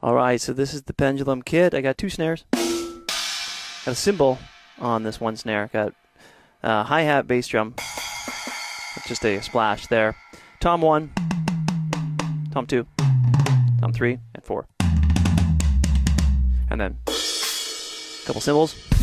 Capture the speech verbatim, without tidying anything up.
Alright, so this is the pendulum kit. I got two snares. Got a cymbal on this one snare. Got a hi-hat, bass drum. Just a splash there. Tom one, tom two, tom three, and four. And then a couple cymbals.